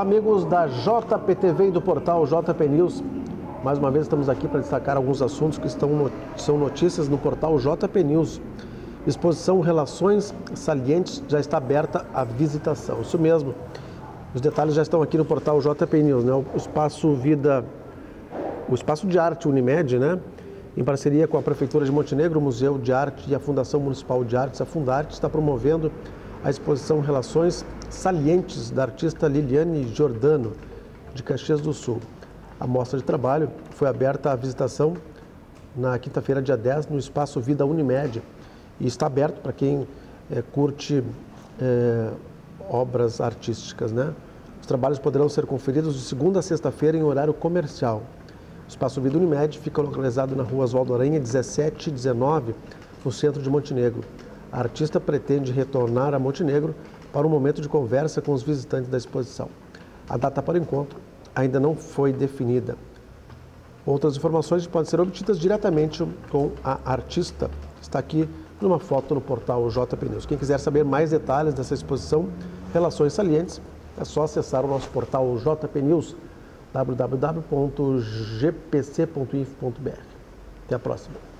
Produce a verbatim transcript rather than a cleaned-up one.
amigos da J P T V e do portal J P News. Mais uma vez estamos aqui para destacar alguns assuntos que estão no, são notícias no portal J P News. Exposição Relações Salientes já está aberta à visitação. Isso mesmo. Os detalhes já estão aqui no portal J P News, né? O espaço Vida, o espaço de arte Unimed, né? Em parceria com a Prefeitura de Montenegro, o Museu de Arte e a Fundação Municipal de Artes, a Fundarte, está promovendo a exposição Relações Salientes da artista Liliane Giordano, de Caxias do Sul. A mostra de trabalho foi aberta à visitação na quinta-feira, dia dez, no espaço Vida Unimed, e está aberto para quem é, curte é, obras artísticas, né? Os trabalhos poderão ser conferidos de segunda a sexta-feira em horário comercial. O espaço Vida Unimed fica localizado na rua Oswaldo Aranha, dezessete dezenove, no centro de Montenegro. A artista pretende retornar a Montenegro para um momento de conversa com os visitantes da exposição. A data para o encontro ainda não foi definida. Outras informações podem ser obtidas diretamente com a artista. Está aqui numa foto no portal J P News. Quem quiser saber mais detalhes dessa exposição Relações Salientes, é só acessar o nosso portal J P News, w w w ponto g p c ponto i f ponto b r. Até a próxima.